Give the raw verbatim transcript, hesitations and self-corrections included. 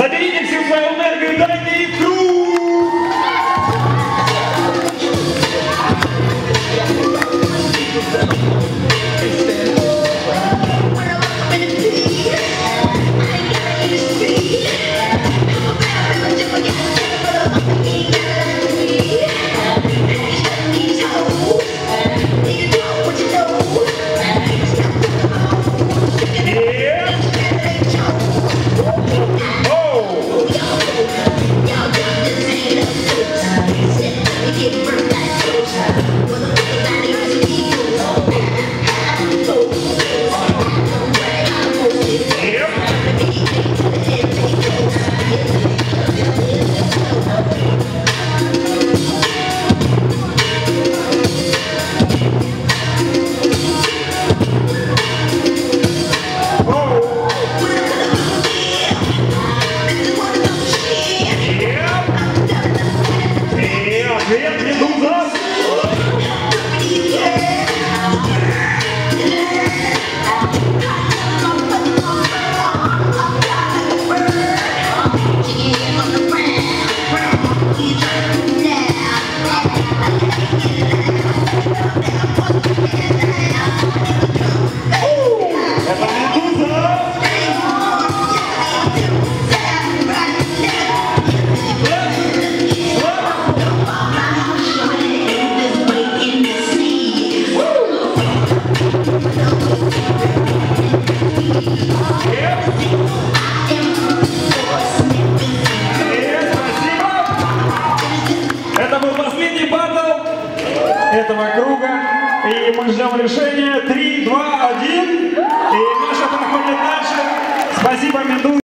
Заберите всю свою энергию и дайте ей круг! Привет, Медуза! Это Медуза! Это был последний баттл этого круга, и мы ждем решения. Три, два, один, и Маша проходит дальше. Спасибо, Медуза.